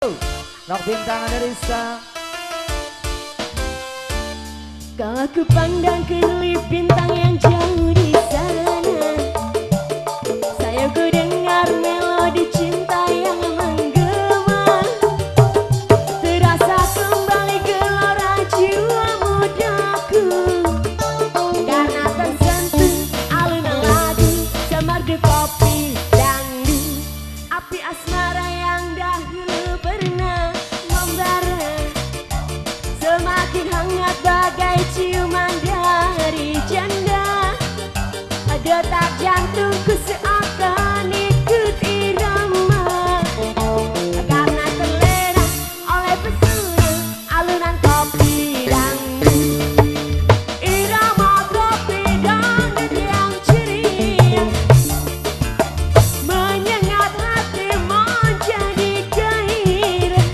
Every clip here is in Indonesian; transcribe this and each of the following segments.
Nok Bintang Risa. Kalau ku pandang kelip bintang yang jauh di sana, saya ku dengar melodi cinta yang menggema. Terasa kembali gelora jiwa mudaku, karena tersentuh alunan lagu semerdu kopi dangdut. Api asmara yang dahulu pernah membara semakin hangat bagai ciuman dari janda. Detak jantungku seakan ikut irama, karena terlena oleh pesona alunan kopi dangdut. Irama kopi dangdut yang ceria menyengat hati menjadi gairah,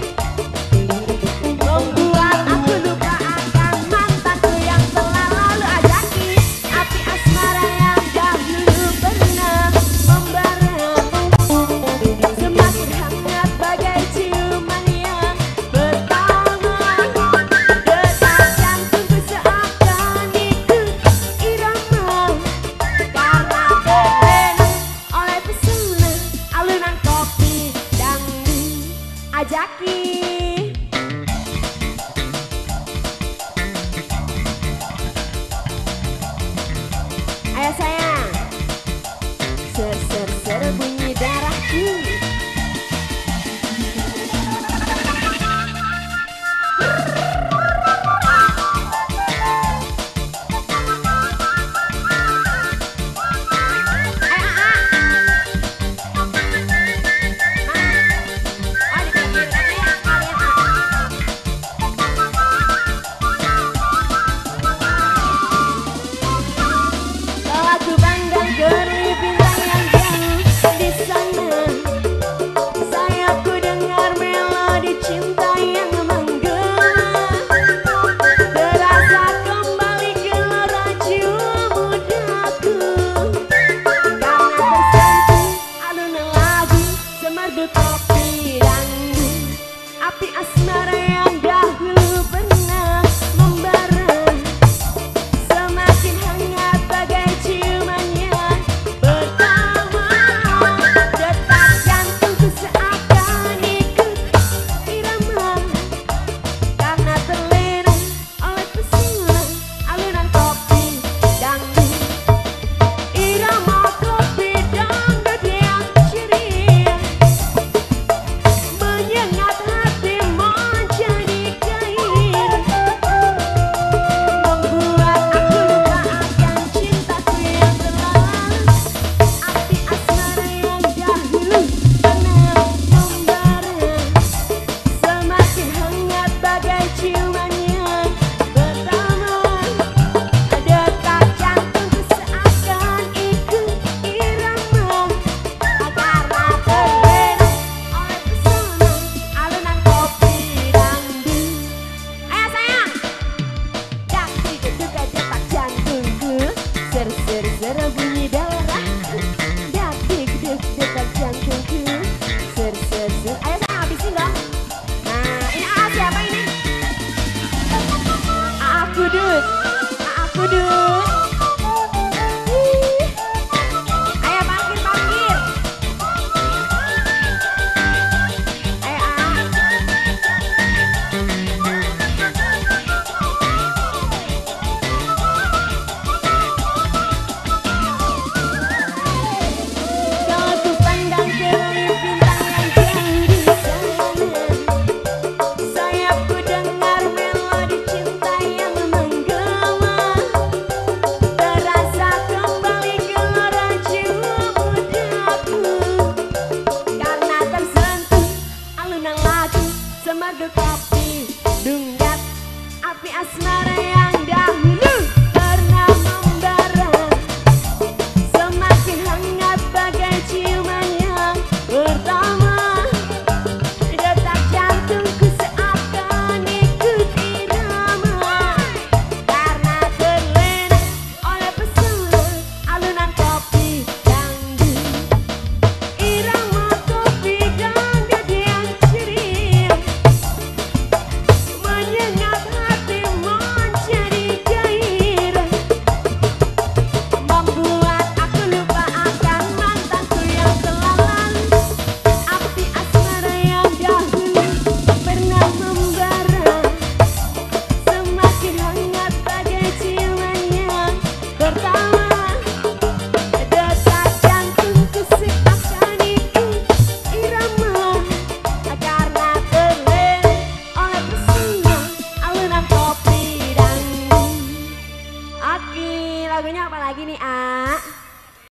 membuat aku lupa akan mantanku yang telah lalu ajaki. Api asmara yang dahulu pernah membara semakin hangat bagai ciuman yang pertama. Detak jantungku seakan ikut irama, karena terlena oleh pesona alunan kopi dangdut ajaki. Ayo sayang, ser bunyi darahku. Kalau aku pandang kelip bintang yang jauh di sana, saya ku dengar melodi cinta yang menggema. Terasa kembali gelora jiwa mudaku, karena tersentuh alunan lagu semerdu kopi dangdut. Api asmara yang dahulu pernah membara semakin hangat bagai ciuman yang pertama. Detak jantungku seakan ikut irama, karena terlena oleh pesona alunan kopi dangdut. Irama kopi dangdut yang ceria menyengat hati menjadi gairah, membuat aku lupa akan cintaku yang telah lalu. Api asmara yang dahulu pernah membara semakin hangat bagai ciuman yang pertama. Detak jantungku seakan ikut irama, karena terlena oleh pesona alunan kopi dangdut. Ayo sayang, dak dikit detak jantungku, ser bunyi darahku. Dak dikit detak jantungku, ser. Ayo sayang, habisin dong. Nah, ini siapa ini? Aku Dut. Ayo parkir. Ayo Kalau ku pandang kelip bintang yang jauh di sana, saya ku dengar melodi cinta yang menggema. Terasa kembali gelora jiwa mudaku, karena tersentuh alunan lagu semerdu kopi dangdut. Api asmara yang dahulu